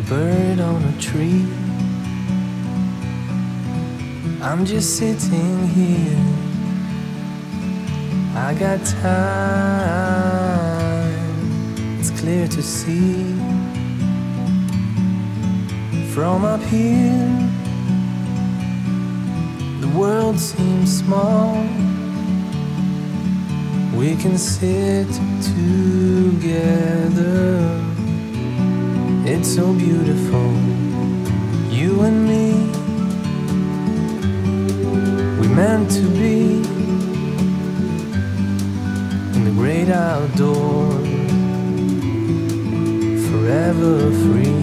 bird on a tree. I'm just sitting here. I got time, it's clear to see. From up here, the world seems small. We can sit together. It's so beautiful, you and me. We meant to be in the great outdoors, forever free.